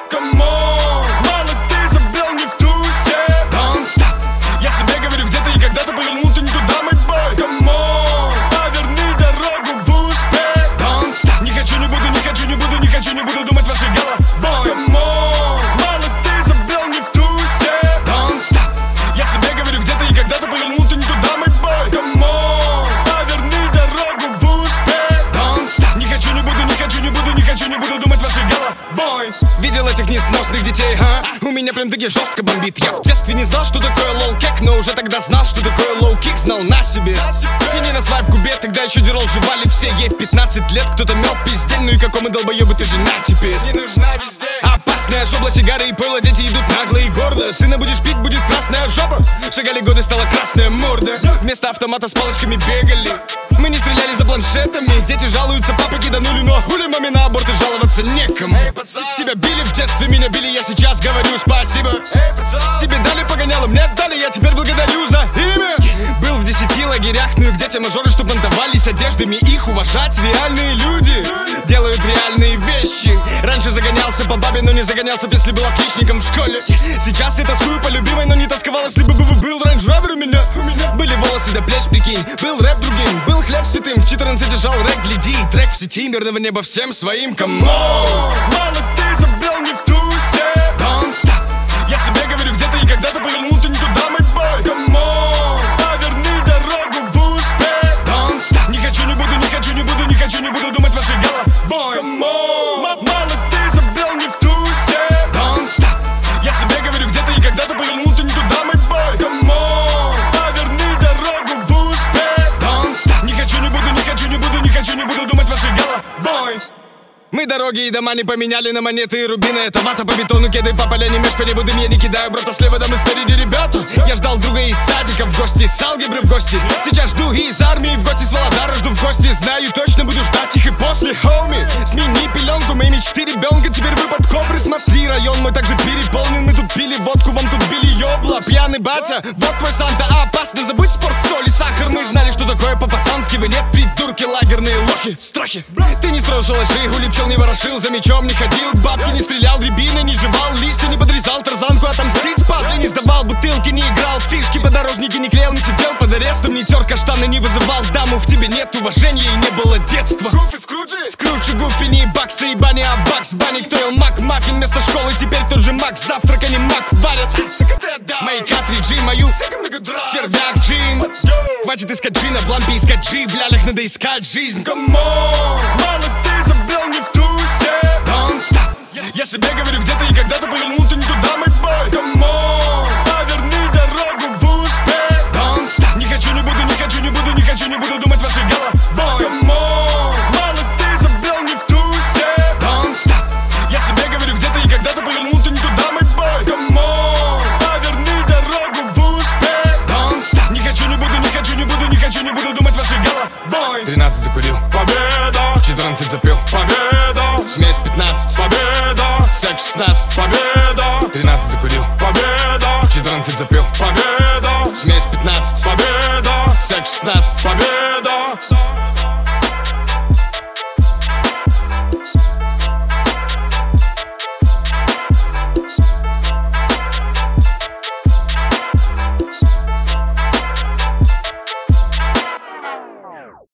Камон, мало ты забрел не в ту степь. Don't stop. Я себе говорю, где-то и когда-то повернул ты не туда, мой бой. Камон, поверни дорогу в успех. Don't stop. Не хочу, не буду, не хочу, не буду, не хочу, не буду думать вашей головой. Камон, мало ты забрел не в ту степь. Don't stop. Я себе говорю, где-то и когда-то повернул ты не туда, мой бой. Камон, поверни дорогу в успех. Don't stop. Не хочу, не буду, не хочу, не буду, не хочу, не буду думать вашей головой. Видел этих несносных детей, а? У меня прям-таки жестко бомбит. Я в детстве не знал, что такое лоу-кек, но уже тогда знал, что такое лоу-кик. Знал на себе. И не на свай в губе, тогда еще дерол жевали все. Ей в 15 лет кто-то мел пиздень. Ну и какому долбоебу ты жена теперь? Не нужна везде. Опасная жобла, сигары и пойло, дети идут нагло и гордо. Сына будешь пить, будет красная жопа. Шагали годы, стала красная морда. Вместо автомата с палочками бегали. Мы не стреляли за планшетами. Дети жалуются, папы киданули, но хули маме на аборты жаловаться некому. Тебя били в детстве, меня били, я сейчас говорю спасибо. Тебе дали погоняло, мне дали, я теперь благодарю за имя. Был в 10 лагерях, ну и где те мажоры, чтоб мантовались одеждами. Их уважать реальные люди делают реальные вещи. Раньше загонялся по бабе, но не загонялся, если был отличником в школе. Сейчас я тоскую по любимой, но не тосковал, если бы был Range Rover у меня. Были волосы до плеч, прикинь, был рэп другим, был хлеб святым. В 14 жал рэп, гляди, трек в сети, мирного неба всем своим. Камон, мало ты забрел не в ту степь. Don't stop. Я себе говорю, где-то и когда-то повернул ты не туда, мой бой. Камон, поверни дорогу в успех. Don't stop. Не хочу, не буду, не хочу, не буду, не хочу, не буду думать вашей головой. Камон, мало ты забрел не в ту степь. Don't stop. Я себе говорю, где-то и когда-то повернул ты не туда, мой бой. Камон, поверни дорогу в успех. Don't stop. Не хочу, не буду, не хочу, не буду, не хочу, не буду думать вашей головой. Мы дороги и дома не поменяли на монеты и рубины. Это вата по бетону, кеды по поляне, меж по небу дым. Я не кидаю брата слева, да мы спереди, ребята. Я ждал друга из садика в гости, с алгебры в гости. Сейчас жду из армии в гости, с Володара жду в гости. Знаю, точно буду ждать их и после, хоми. Смени пеленку, мои мечты ребенка. Теперь выпад кобры, смотри, район мой также переполнен. Мы тут пили водку, вам тут били ёбла. Пьяный батя, вот твой Санта, опасно. Забудь спорт, соль и сахар. Мы знали, что такое по-пацански. Вы нет, придурки, лагерные лохи в страхе. Ты не строил шалаши, гули пчел не ворошил, за мечом не ходил, к бабке не стрелял, рябины не жевал, листья не подрезал, тарзанку отомстить падли не сдавал, бутылки не играл, фишки подорожники не клеил, не сидел под арестом, не тер каштаны, не вызывал даму, в тебе нет уважения и не было детства. Гуфи, Скруджи, Скруджи, Гуфи, не баксы и бани, а бакс, бани, кто ел мак, маффин вместо школы, теперь тот же мак, завтрак они мак варят. Мои картриджи, мою червяк джин. Хватит искать джина, в лампе искать джи, в лялях надо искать жизнь. Камон, мало ты забрел не в ту степь. Don't stop. Я себе говорю, где-то и когда-то повернул ты не туда, мой бой. Камон, поверни дорогу в успех. Don't stop. Не хочу, не буду, не хочу, не буду, не хочу, не буду думать вашей головой. Камон, мало ты забрел не в ту степь. Don't stop. Я себе говорю, где-то и когда-то повернул ты не туда, мой бой. Камон, поверни дорогу в успех. Don't stop. Не хочу, не буду, не хочу, не буду, не хочу, не буду думать вашей головой. 13 закурил, победа. 14 запил, победа. Смесь 15, победа. Секс 16, победа. 13 закурил, победа. 14 запил, победа. Смесь 15, победа. Секс 16, победа.